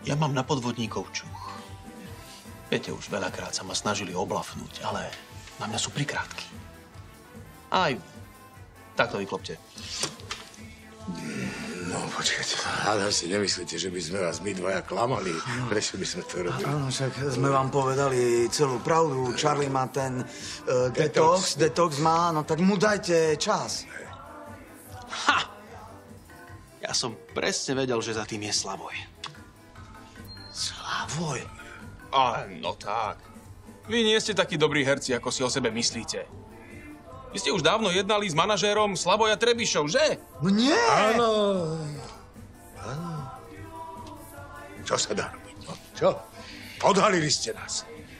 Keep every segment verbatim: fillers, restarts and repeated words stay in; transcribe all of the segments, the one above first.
Ja mám na podvodníkov čuch. Viete, už veľakrát sa ma snažili oblafnúť, ale na mňa sú prikrátky. Aj takto vyklopte. No, počkajte, ale si nemyslíte, že by sme vás my dvaja klamali? Prečo by sme to robili? Áno, však sme vám povedali celú pravdu. Charlie má ten uh, detox, detox má, no tak mu dajte čas. Ha! Ja som presne vedel, že za tým je Slavoj. Slavoj? A, no tak. Vy nie ste takí dobrí herci, ako si o sebe myslíte. Vy ste už dávno jednali s manažérom Slavoja Trebišov, že? No nie! Áno. Áno. Čo sa dá robiť? No, čo? Odhalili ste nás.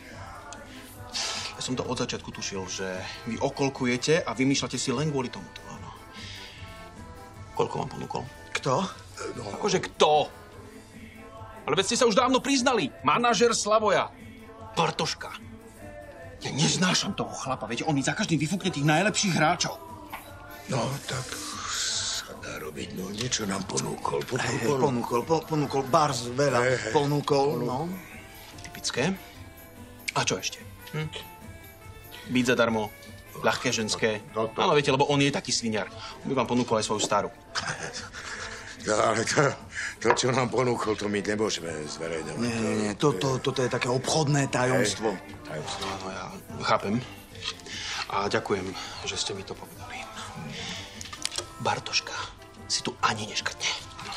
Ja som to od začiatku tušil, že vy okolkujete a vymýšľate si len kvôli tomuto, áno. Koľko vám ponúkol? Kto? No, Akože kto? Ale veď ste sa už dávno priznali. Manažér Slavoja. Bartoška. Ja neznášam toho chlapa, viete, on mi za každým vyfúkne tých najlepších hráčov. no, tak sa dá robiť. No, niečo nám ponúkol. Hej, Ponúkol. ponúkol, po, ponúkol, bars veľa Hej, hej. ponúkol, no. Typické. A čo ešte? Hm? Byť zadarmo, ľahké ženské. No, to- Áno, viete, lebo on je taký sviniar. On by vám ponúkol aj svoju starú. No, ale to, to, čo nám ponúkol, to my nemôžeme zverejňovať. Nie, nie, nie, to, to, toto je také obchodné tajomstvo. Tajomstvo. Áno, ja chápem. A ďakujem, že ste mi to povedali. Bartoška si tu ani neškrtne.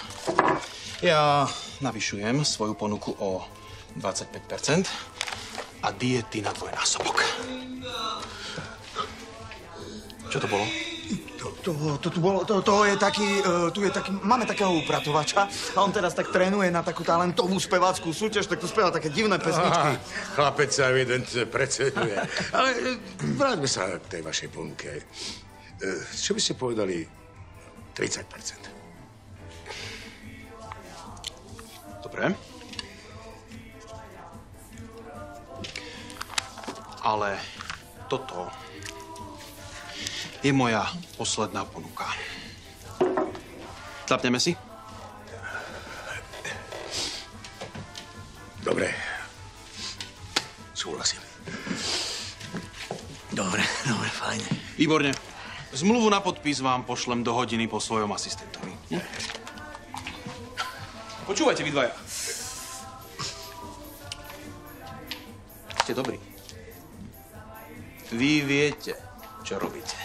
Ja navyšujem svoju ponuku o dvadsaťpäť percent a diety na dvojnásobok. Čo to bolo? To, to, to, tu bolo, to, to je taký, uh, tu je taký, máme takého upratovača a on teraz tak trénuje na takú talentovú speváckú súťaž, tak tu spieva také divné pesničky. Aha, chlapec sa evidentne preceňuje. Ale e, vráťme sa k tej vašej ponuke. E, Čo by ste povedali tridsať percent? Dobre. Ale toto je moja posledná ponuka. Zapneme si? Dobre. Súhlasím. Dobre, dobre, fajne. Výborne. Zmluvu na podpis vám pošlem do hodiny po svojom asistentovi. Hm? Počúvajte, vy dvaja. Ste dobrí. Vy viete, čo robíte.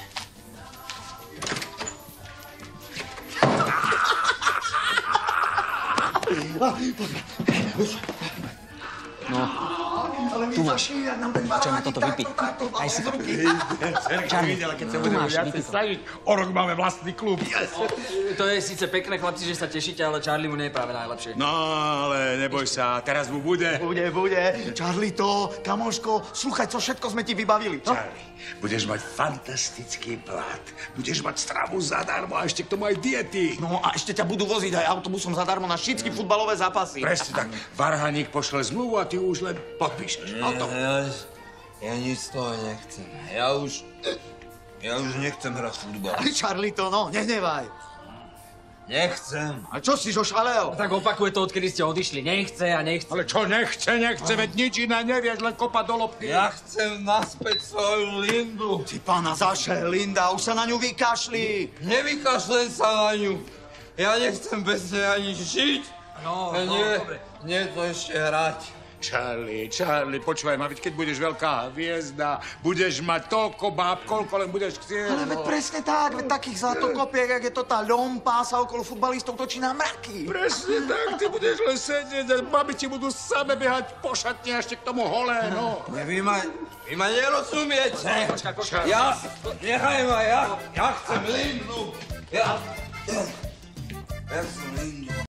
Tu máš. Čo na toto vypí? Aj si to. Charlie, tu máš, vypí to. O rok máme vlastný klub. To je síce pekné, chlapci, že sa tešíte, ale Charlie mu nie je práve najlepšie. No, ale neboj sa, teraz mu bude. Bude, bude. Charlie to, kamoško, slúchaj, co všetko sme ti vybavili. No? Charlie, budeš mať fantastický plat. Budeš mať stravu zadarmo a ešte k tomu aj diety. No a ešte ťa budú voziť aj autobusom zadarmo na všetky futbalové zápasy. Presne tak. Varhaník pošle zmluvu a ty už len podpíšeš. No to. Ja, ja nic z toho nechcem. Ja už... Ja už nechcem hrať futbal. Ale Charlie to, no, nehnevaj. Nechcem. A čo si zošalel? Tak opakuje to, odkedy ste odišli. Nechce a nechce. Ale čo nechce, nechce, veď nič iné nevieš, len kopať do lopty. Ja chcem naspäť svoju Lindu. Ty pána zaše, Linda, už sa na ňu vykašli. Nevykašlem sa na ňu. Ja nechcem bez nej ani žiť. No, A no, nie, dobre. nie to ešte hrať. Charlie, Charlie, počúvaj ma, veď keď budeš veľká hviezda, budeš mať toľko báb, koľko len budeš chcieť. Ale veď presne tak, veď takých zlatokopiek, jak je to tá ľompa, sa okolo futbalistov točí na mraky. Presne tak, ty budeš len sedieť a babi ti budú same behať po šatni a ešte k tomu holé, no. Ne, vy ma, vy ma nerozumiete. Počkaj, počkaj. Ja, nechaj ma, ja, ja chcem Lindu. Ja, ja chcem Lindu.